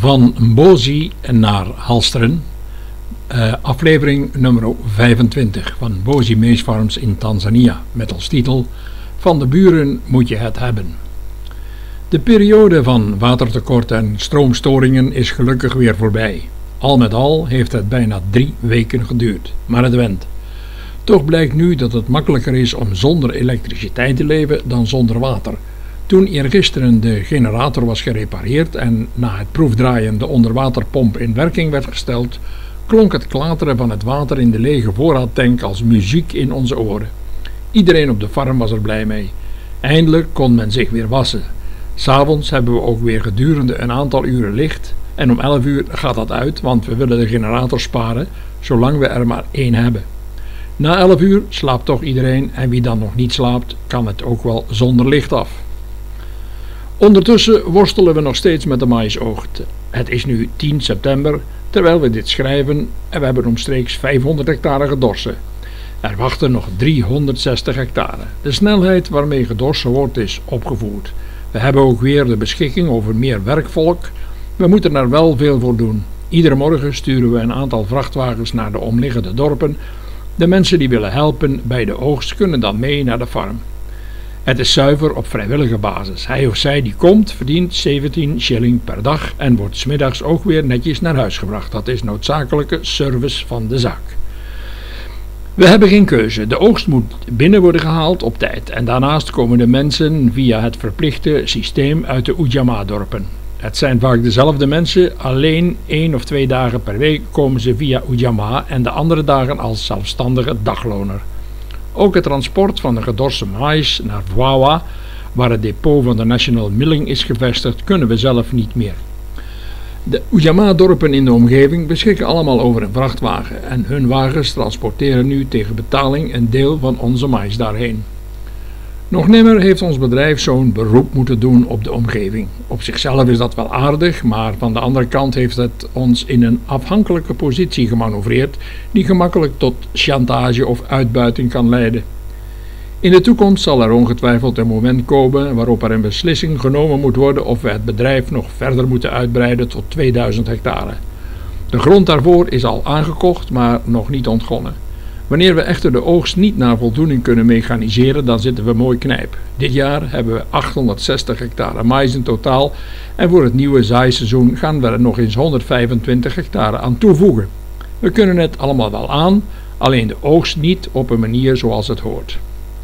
Van Mbozi naar Halsteren, aflevering nummer 25 van Mbozi Maize Farms in Tanzania, met als titel Van de buren moet je het hebben. De periode van watertekort en stroomstoringen is gelukkig weer voorbij. Al met al heeft het bijna 3 weken geduurd, maar het went. Toch blijkt nu dat het makkelijker is om zonder elektriciteit te leven dan zonder water. Toen eergisteren de generator was gerepareerd en na het proefdraaien de onderwaterpomp in werking werd gesteld, klonk het klateren van het water in de lege voorraadtank als muziek in onze oren. Iedereen op de farm was er blij mee. Eindelijk kon men zich weer wassen. 'S Avonds hebben we ook weer gedurende een aantal uren licht en om 11 uur gaat dat uit, want we willen de generator sparen, zolang we er maar 1 hebben. Na 11 uur slaapt toch iedereen en wie dan nog niet slaapt, kan het ook wel zonder licht af. Ondertussen worstelen we nog steeds met de maïsoogst. Het is nu 10 september, terwijl we dit schrijven en we hebben omstreeks 500 hectare gedorsen. Er wachten nog 360 hectare. De snelheid waarmee gedorsen wordt is opgevoerd. We hebben ook weer de beschikking over meer werkvolk. We moeten er wel veel voor doen. Iedere morgen sturen we een aantal vrachtwagens naar de omliggende dorpen. De mensen die willen helpen bij de oogst kunnen dan mee naar de farm. Het is zuiver op vrijwillige basis. Hij of zij die komt verdient 17 shilling per dag en wordt 's middags ook weer netjes naar huis gebracht. Dat is noodzakelijke service van de zaak. We hebben geen keuze. De oogst moet binnen worden gehaald op tijd en daarnaast komen de mensen via het verplichte systeem uit de Ujamaa-dorpen. Het zijn vaak dezelfde mensen, alleen 1 of 2 dagen per week komen ze via Ujamaa en de andere dagen als zelfstandige dagloner. Ook het transport van de gedorste maïs naar Vwawa, waar het depot van de National Milling is gevestigd, kunnen we zelf niet meer. De Ujamaa-dorpen in de omgeving beschikken allemaal over een vrachtwagen en hun wagens transporteren nu tegen betaling een deel van onze maïs daarheen. Nog nimmer heeft ons bedrijf zo'n beroep moeten doen op de omgeving. Op zichzelf is dat wel aardig, maar van de andere kant heeft het ons in een afhankelijke positie gemanoeuvreerd die gemakkelijk tot chantage of uitbuiting kan leiden. In de toekomst zal er ongetwijfeld een moment komen waarop er een beslissing genomen moet worden of we het bedrijf nog verder moeten uitbreiden tot 2000 hectare. De grond daarvoor is al aangekocht, maar nog niet ontgonnen. Wanneer we echter de oogst niet naar voldoening kunnen mechaniseren, dan zitten we mooi knijp. Dit jaar hebben we 860 hectare maïs in totaal en voor het nieuwe zaaiseizoen gaan we er nog eens 125 hectare aan toevoegen. We kunnen het allemaal wel aan, alleen de oogst niet op een manier zoals het hoort.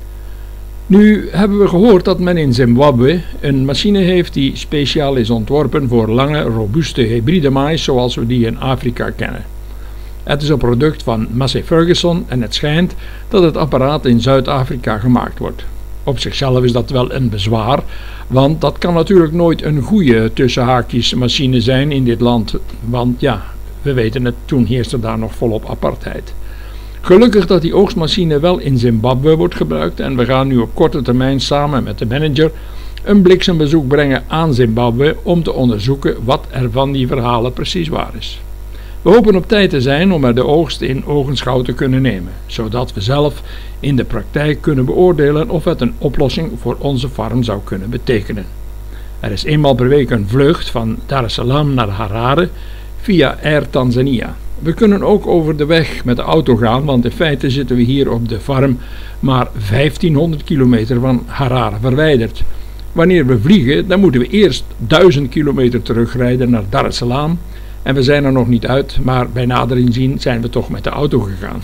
Nu hebben we gehoord dat men in Zimbabwe een machine heeft die speciaal is ontworpen voor lange, robuuste hybride maïs zoals we die in Afrika kennen. Het is een product van Massey Ferguson en het schijnt dat het apparaat in Zuid-Afrika gemaakt wordt. Op zichzelf is dat wel een bezwaar, want dat kan natuurlijk nooit een goede tussenhaakjes machine zijn in dit land, want ja, we weten het, toen heerste daar nog volop apartheid. Gelukkig dat die oogstmachine wel in Zimbabwe wordt gebruikt en we gaan nu op korte termijn samen met de manager een bliksembezoek brengen aan Zimbabwe om te onderzoeken wat er van die verhalen precies waar is. We hopen op tijd te zijn om er de oogst in ogenschouw te kunnen nemen, zodat we zelf in de praktijk kunnen beoordelen of het een oplossing voor onze farm zou kunnen betekenen. Er is eenmaal per week een vlucht van Dar es Salaam naar Harare via Air Tanzania. We kunnen ook over de weg met de auto gaan, want in feite zitten we hier op de farm maar 1500 kilometer van Harare verwijderd. Wanneer we vliegen, dan moeten we eerst 1000 kilometer terugrijden naar Dar es Salaam. En we zijn er nog niet uit, maar bij nader inzien zijn we toch met de auto gegaan.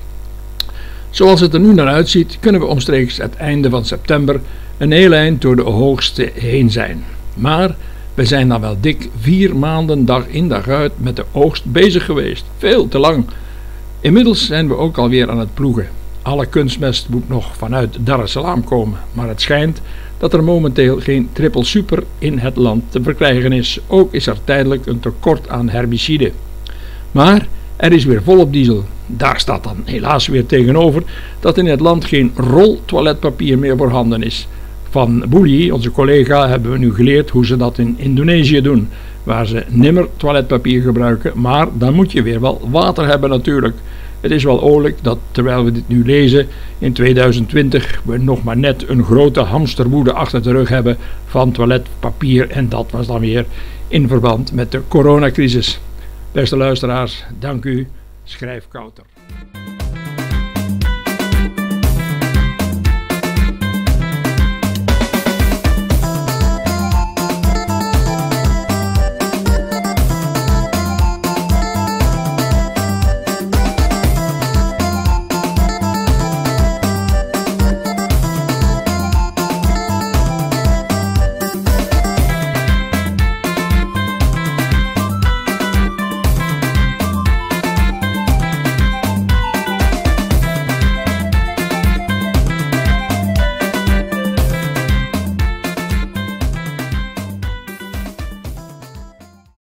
Zoals het er nu naar uitziet, kunnen we omstreeks het einde van september een heel eind door de oogsten heen zijn. Maar we zijn dan wel dik 4 maanden dag in dag uit met de oogst bezig geweest. Veel te lang. Inmiddels zijn we ook alweer aan het ploegen. Alle kunstmest moet nog vanuit Dar es Salaam komen, maar het schijnt dat er momenteel geen triple super in het land te verkrijgen is. Ook is er tijdelijk een tekort aan herbicide. Maar er is weer volop diesel. Daar staat dan helaas weer tegenover dat in het land geen rol toiletpapier meer voorhanden is. Van Boelie, onze collega, hebben we nu geleerd hoe ze dat in Indonesië doen, waar ze nimmer toiletpapier gebruiken, maar dan moet je weer wel water hebben natuurlijk. Het is wel oorlijk dat terwijl we dit nu lezen, in 2020 we nog maar net een grote hamsterwoede achter de rug hebben van toiletpapier en dat was dan weer in verband met de coronacrisis. Beste luisteraars, dank u. Schrijf Kouter.